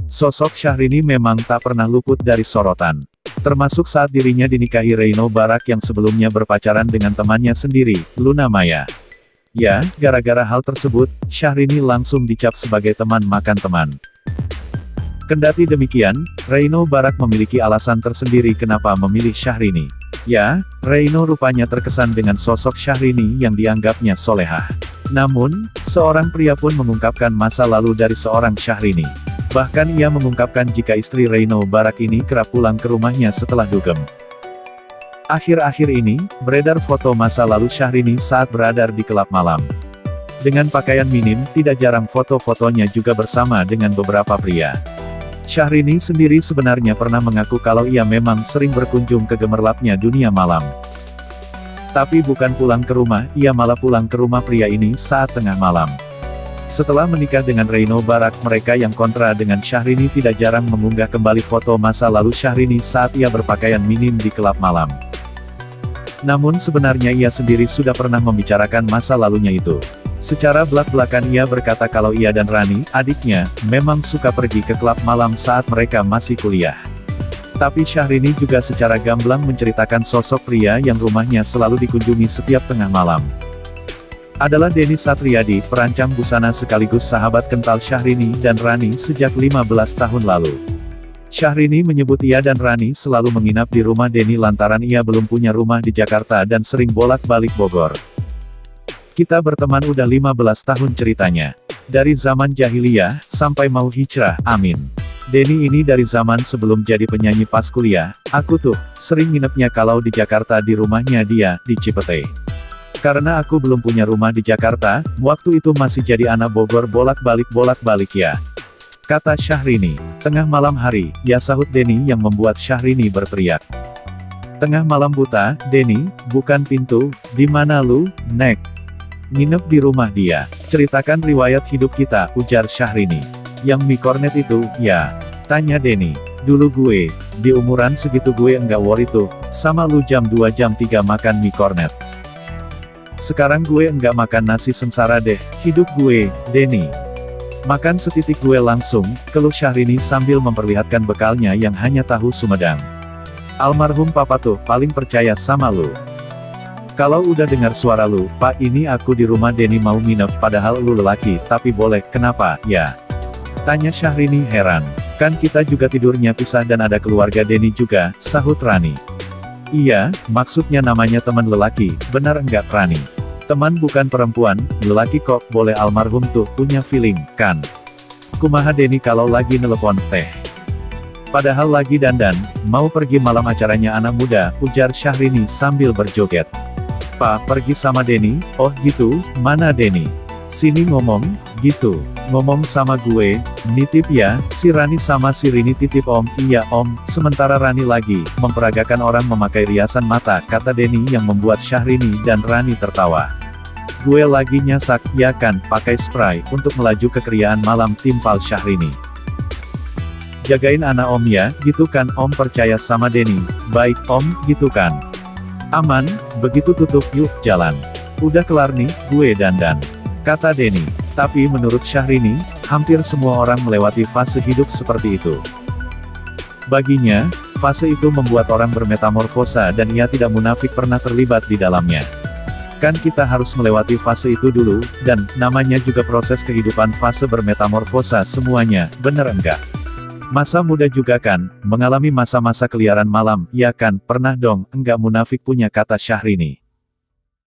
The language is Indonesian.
Sosok Syahrini memang tak pernah luput dari sorotan. Termasuk saat dirinya dinikahi Reino Barak yang sebelumnya berpacaran dengan temannya sendiri, Luna Maya. Ya, gara-gara hal tersebut, Syahrini langsung dicap sebagai teman makan teman. Kendati demikian, Reino Barak memiliki alasan tersendiri kenapa memilih Syahrini. Ya, Reino rupanya terkesan dengan sosok Syahrini yang dianggapnya solehah. Namun, seorang pria pun mengungkapkan masa lalu dari seorang Syahrini. Bahkan ia mengungkapkan jika istri Reino Barak ini kerap pulang ke rumahnya setelah dugem. Akhir-akhir ini, beredar foto masa lalu Syahrini saat beradar di kelab malam. Dengan pakaian minim, tidak jarang foto-fotonya juga bersama dengan beberapa pria. Syahrini sendiri sebenarnya pernah mengaku kalau ia memang sering berkunjung ke gemerlapnya dunia malam. Tapi bukan pulang ke rumah, ia malah pulang ke rumah pria ini saat tengah malam. Setelah menikah dengan Reino Barak, mereka yang kontra dengan Syahrini tidak jarang mengunggah kembali foto masa lalu Syahrini saat ia berpakaian minim di kelab malam. Namun sebenarnya ia sendiri sudah pernah membicarakan masa lalunya itu. Secara belak-belakan ia berkata kalau ia dan Rani, adiknya, memang suka pergi ke kelab malam saat mereka masih kuliah. Tapi Syahrini juga secara gamblang menceritakan sosok pria yang rumahnya selalu dikunjungi setiap tengah malam. Adalah Denny Satriadi, perancang busana sekaligus sahabat kental Syahrini dan Rani sejak 15 tahun lalu. Syahrini menyebut ia dan Rani selalu menginap di rumah Denny lantaran ia belum punya rumah di Jakarta dan sering bolak-balik Bogor. Kita berteman udah 15 tahun ceritanya. Dari zaman jahiliyah, sampai mau hijrah, amin. Denny ini dari zaman sebelum jadi penyanyi pas kuliah, aku tuh, sering nginepnya kalau di Jakarta di rumahnya dia, di Cipete. Karena aku belum punya rumah di Jakarta, waktu itu masih jadi anak Bogor bolak-balik ya. Kata Syahrini. Tengah malam hari, ya sahut Denny yang membuat Syahrini berteriak. Tengah malam buta, Denny, bukan pintu, di mana lu, Nek? Nginep di rumah dia. Ceritakan riwayat hidup kita, ujar Syahrini. Yang mie kornet itu, ya. Tanya Denny. Dulu gue, di umuran segitu gue enggak worry tuh, sama lu jam 2 jam 3 makan mie kornet. Sekarang gue enggak makan nasi sengsara deh, hidup gue, Denny. Makan setitik gue langsung, keluh Syahrini sambil memperlihatkan bekalnya yang hanya tahu Sumedang. Almarhum papa tuh, paling percaya sama lu. Kalau udah dengar suara lu, Pak ini aku di rumah Denny mau nginep, padahal lu lelaki, tapi boleh, kenapa, ya? Tanya Syahrini heran. Kan kita juga tidurnya pisah dan ada keluarga Denny juga, sahut Rani. Iya, maksudnya namanya teman lelaki, benar enggak Rani? Teman bukan perempuan, lelaki kok, boleh almarhum tuh, punya feeling, kan? Kumaha Denny kalau lagi nelepon, teh. Padahal lagi dandan, mau pergi malam acaranya anak muda, ujar Syahrini sambil berjoget. Pak, pergi sama Denny, oh gitu, mana Denny? Sini ngomong, gitu. Ngomong sama gue, nitip ya, si Rani sama si Rini titip om, iya om, sementara Rani lagi, memperagakan orang memakai riasan mata, kata Denny yang membuat Syahrini dan Rani tertawa. Gue lagi nyasak, ya kan, pakai spray, untuk melaju kekeriaan malam timpal Syahrini. Jagain anak om ya, gitu kan om percaya sama Denny, baik om, gitu kan. Aman, begitu tutup yuk, jalan. Udah kelar nih, gue dandan. Kata Denny. Tapi menurut Syahrini, hampir semua orang melewati fase hidup seperti itu. Baginya, fase itu membuat orang bermetamorfosa dan ia tidak munafik pernah terlibat di dalamnya. Kan kita harus melewati fase itu dulu, dan, namanya juga proses kehidupan fase bermetamorfosa semuanya, bener enggak? Masa muda juga kan, mengalami masa-masa keliaran malam, ya kan, pernah dong, enggak munafik punya kata Syahrini.